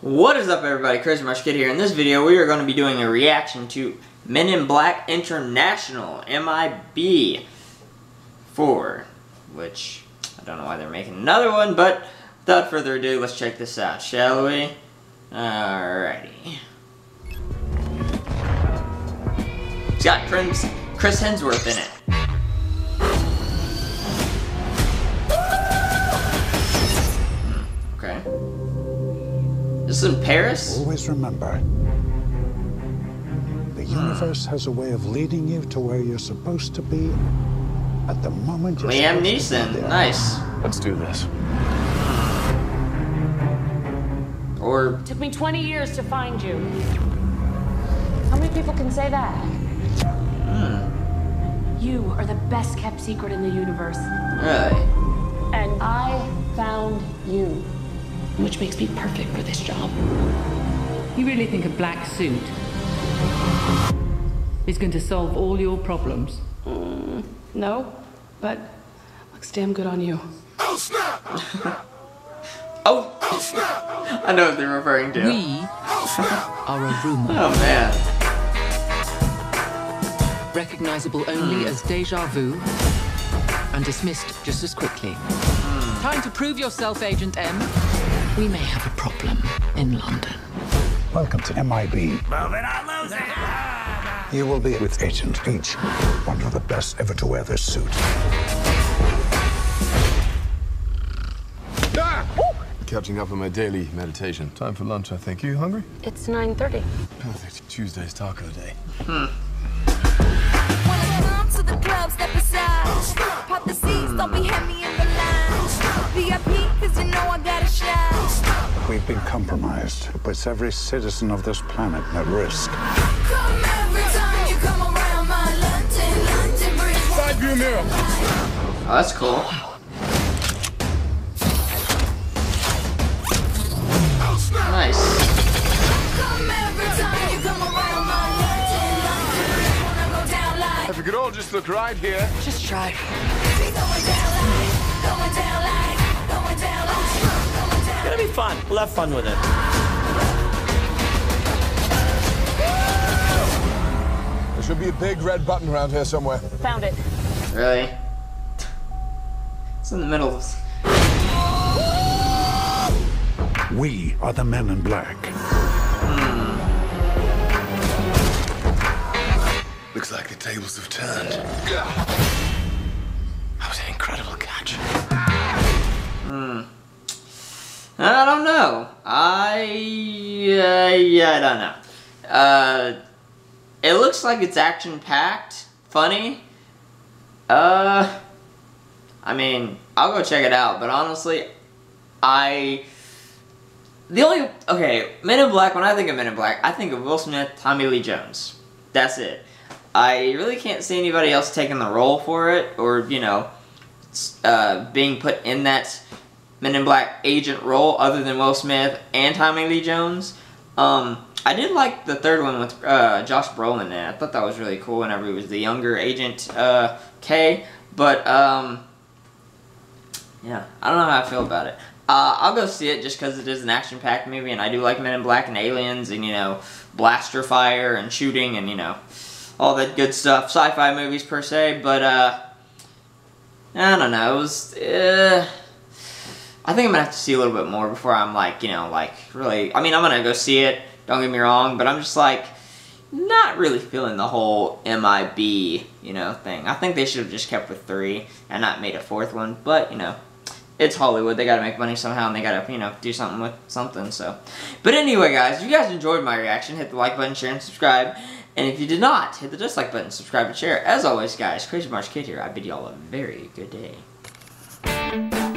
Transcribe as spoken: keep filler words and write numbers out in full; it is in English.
What is up, everybody? Crazy March Kid here. In this video, we are going to be doing a reaction to Men in Black International, M I B four, which I don't know why they're making another one, but without further ado, let's check this out, shall we? Alrighty. It's got Chris, Chris Hemsworth in it. Okay. This is in Paris? Always remember, the universe has a way of leading you to where you're supposed to be at the moment you're Liam supposed to be Neeson, there. nice. Let's do this. Or Took me twenty years to find you. How many people can say that? hmm, You are the best kept secret in the universe. really? And I found you. Which makes me perfect for this job. You really think a black suit is going to solve all your problems? Mm, no, but looks damn good on you. Oh, I know what they're referring to. We are a rumor, Oh man. recognizable only as deja vu and dismissed just as quickly. Time to prove yourself, Agent M. We may have a problem in London. Welcome to M I B. You will be with Agent H, one of the best ever to wear this suit. Catching up on my daily meditation. Time for lunch, I think. You hungry? It's nine thirty. Perfect. Tuesday's taco day. When I come to the club, step aside. Pop the seats, don't be heavy in the line. V I P, cause you know I gotta shine. We've been compromised. It puts every citizen of this planet at risk. Come every time you come around my London, London Bridge. Side view mirror. Oh, that's cool. Nice. Come every time you come around my London, London Bridge. Wanna go down like, If we could all just look right here. Just try. going down like, going down like, going down like, going down. It's gonna be fun. We'll have fun with it. There should be a big red button around here somewhere. Found it. Really? It's in the middle of... We are the Men in Black. Looks like the tables have turned. That was an incredible catch. Hmm. I don't know. I... Uh, yeah, I don't know. Uh... It looks like it's action-packed. Funny. Uh... I mean, I'll go check it out, but honestly, I... The only... Okay, Men in Black, when I think of Men in Black, I think of Will Smith, Tommy Lee Jones. That's it. I really can't see anybody else taking the role for it, or, you know, uh, being put in that Men in Black agent role other than Will Smith and Tommy Lee Jones. Um, I did like the third one with uh, Josh Brolin in it. I thought that was really cool whenever he was the younger Agent uh, K, but, um... yeah, I don't know how I feel about it. Uh, I'll go see it just because it is an action-packed movie, and I do like Men in Black and Aliens, and, you know, blaster fire and shooting, and, you know, all that good stuff. Sci-fi movies, per se, but, uh, I don't know, it was, uh, I think I'm gonna have to see a little bit more before I'm, like, you know, like, really, I mean, I'm gonna go see it, don't get me wrong, but I'm just, like, not really feeling the whole M I B, you know, thing. I think they should have just kept with three and not made a fourth one, but, you know, it's Hollywood. They gotta make money somehow, and they gotta, you know, do something with something, so. But anyway, guys, if you guys enjoyed my reaction, hit the like button, share, and subscribe. And if you did not, hit the dislike button, subscribe, and share. As always, guys, Crazy March Kid here. I bid y'all a very good day.